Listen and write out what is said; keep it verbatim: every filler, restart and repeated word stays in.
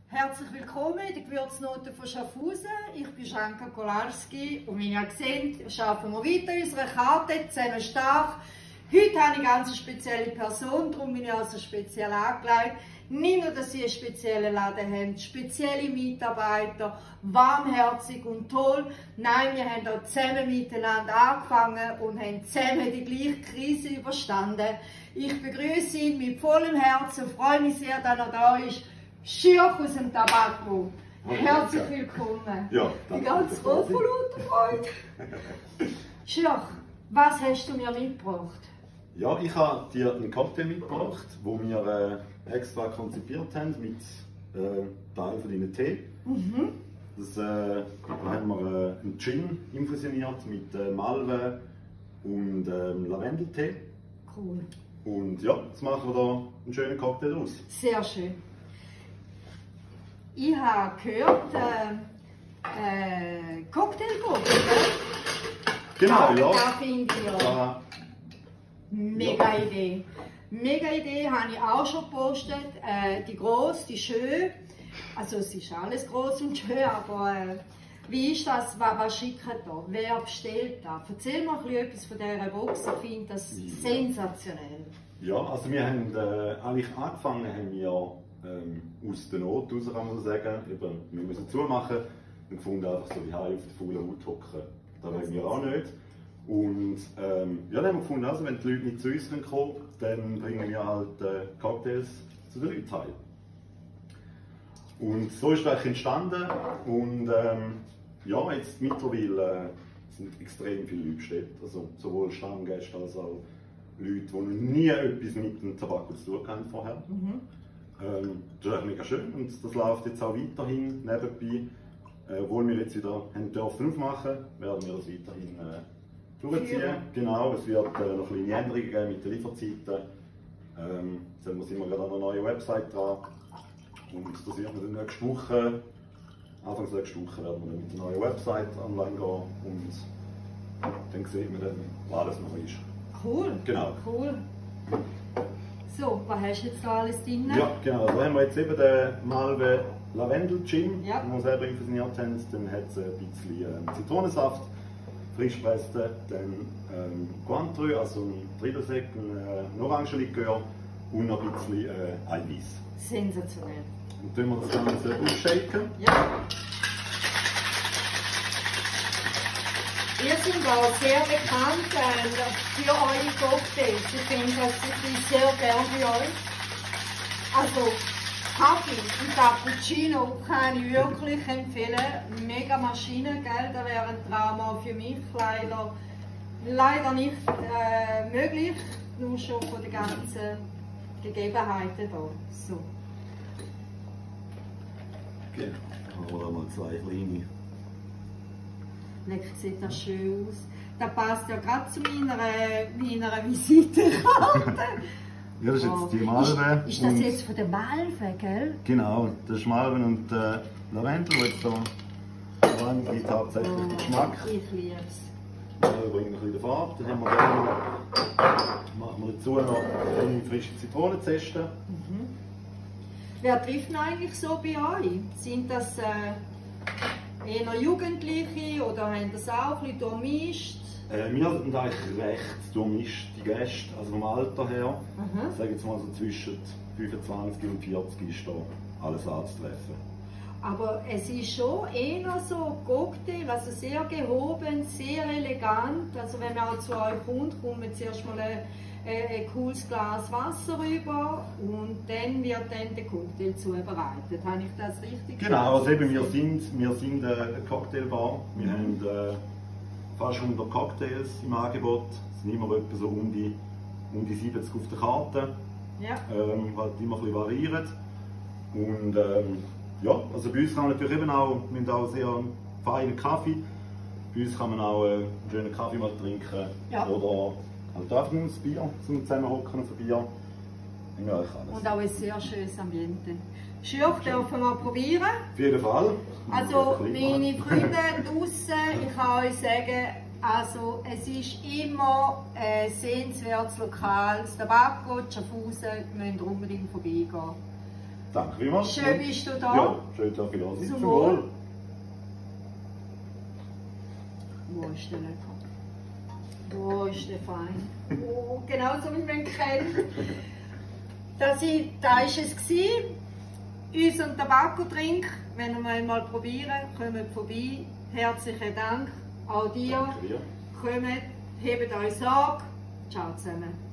Herzlich willkommen in der Gewürznote von Schaffhausen. Ich bin Janka Kolarski und wie ihr seht, arbeiten wir weiter in unserer Karte «Zusammen stark». Heute habe ich eine ganz spezielle Person, darum bin ich also speziell angelegt. Nicht nur, dass sie einen speziellen Laden haben, spezielle Mitarbeiter, warmherzig und toll. Nein, wir haben auch zusammen miteinander angefangen und haben zusammen die gleiche Krise überstanden. Ich begrüße ihn mit vollem Herzen und freue mich sehr, dass er da ist. Schürch aus dem Tabakco. Herzlich willkommen. Ja, ich bin ganz froh von lauter Freude. Schürch, was hast du mir mitgebracht? Ja, ich habe dir einen Cocktail mitgebracht, den wir äh, extra konzipiert haben mit äh, Teil von deinem Tee. Mhm. Das, äh, da haben wir äh, einen Gin infusioniert mit äh, Malve und äh, Lavendeltee. Cool. Und ja, jetzt machen wir da einen schönen Cocktail aus. Sehr schön. Ich habe gehört, äh, äh, Cocktailgruppe, Genau, ja. Da finde ich ja. Da, Mega ja. Idee. Mega Idee, habe ich auch schon gepostet. Äh, die gross, die schön. Also es ist alles gross und schön, aber äh, wie ist das? Was, was schickt da? Wer bestellt das? Erzähl mir ein bisschen etwas von dieser Box. Ich finde das ja. sensationell. Ja, also wir haben äh, eigentlich angefangen haben wir ähm, aus der Not raus, kann man so sagen. Eben, wir müssen zumachen und gefunden einfach so wie auf der faulen Haut hocken. Das wollen wir auch nicht. Und ähm, ja, dann haben wir gefunden, also, wenn die Leute nicht zu uns kommen, dann bringen wir halt äh, Cocktails zu den Leuten heim. Und so ist das entstanden. Und ähm, ja, jetzt mittlerweile äh, sind extrem viele Leute bestellt. Also sowohl Stammgäste als auch Leute, die noch nie etwas mit dem Tabak zu tun haben vorher. Mhm. Ähm, das ist echt mega schön und das läuft jetzt auch weiterhin nebenbei. Äh, obwohl wir jetzt wieder haben dürfen aufmachen, werden wir das weiterhin äh, durchziehen. Ja. Genau, es wird äh, noch kleine Änderungen geben mit den Lieferzeiten. Ähm, jetzt sind wir gerade an einer neuen Website dran. Und das wird wir dann nächste Woche, Anfangs nächste Woche werden wir dann mit der neuen Website online gehen und dann sieht man dann, was alles neu ist. Cool. Genau. Cool. So, was hast du jetzt da alles drin? Ja, genau. Da haben wir jetzt eben den Malve Lavendel Gin, ja. den wir selber infusioniert haben. Dann hat es ein bisschen ähm, Zitronensaft, frischgepressten, dann ähm, Cointreau, also ein Triebelsekt, ein äh, Orangenlikör und noch ein bisschen äh, Eiweiß. Sensationell. Und dann wir das Ganze aufshaken. Ja. Ihr seid auch sehr bekannt äh, für eure Cocktails. Ich finde das wirklich sehr gern bei euch. Also, Kaffee und Cappuccino kann ich wirklich empfehlen. Mega Maschine, gell? Das wäre ein Traum auch für mich. Leider, leider nicht äh, möglich, nur schon von den ganzen Gegebenheiten hier. So. Genau, dann haben wir mal zwei kleine. Leck, sieht das schön aus. Das passt ja gerade zu meiner, meiner Visitenkarte. Ja, das ist jetzt oh. die Malve. Ist, ist das jetzt von der Malve, gell? Genau, das ist Malven und äh, Lavendel, die jetzt da rein gibt, hauptsächlich oh, den Geschmack. Ich liebe es. Wir bringen ein bisschen Farbe. Dann haben wir dann, machen wir dazu noch eine frische Zitronenzeste. Mhm. Wer trifft eigentlich so bei euch? Sind das äh, eher Jugendliche oder haben das auch ein bisschen durchmischt? Äh, wir sind eigentlich recht durchmischt, die Gäste, also vom Alter her. Mhm. Ich sage jetzt mal so zwischen fünfundzwanzig und vierzig ist da alles anzutreffen. Aber es ist schon eher so Cocktail, also sehr gehoben, sehr elegant. Also wenn man auch zu euch kommt, kommt man zuerst mal ein, ein cooles Glas Wasser rüber und dann wird dann der Cocktail zubereitet. Habe ich das richtig gesagt? Genau, also eben, wir sind, wir sind eine Cocktailbar. Wir mhm. haben äh, fast hundert Cocktails im Angebot. Es sind immer etwa so um die, um die siebzig auf der Karte. Ja. Ähm, halt immer ein bisschen variiert. Und ähm, ja, also bei uns kann man natürlich eben auch, wir haben auch sehr feinen Kaffee. Bei uns kann man auch äh, einen schönen Kaffee mal trinken. Ja. Oder halt einfach nur ein Bier, zum zusammenhocken auf ein Bier. Ja, alles. Und auch ein sehr schönes Ambiente. Schürch dürfen wir probieren. Auf jeden Fall. Also meine Freunde draußen, ich kann euch sagen, also es ist immer ein sehenswertes Lokal. Das Tabakco, Schaffhausen, müsst ihr unbedingt vorbeigehen. Danke vielmals. Schön bist du da. Ja, schön, dass ich da sein. Zum Wohl. Wo ist der lecker? Wo ist der fein? Oh, genauso wie man kennt. Das war es. Uns und Tabakko-Trink, wenn ihr mal, mal probieren, kommt vorbei. Herzlichen Dank. Auch dir. Danke dir. Kommt, hebt euch Sorge. Ciao zusammen.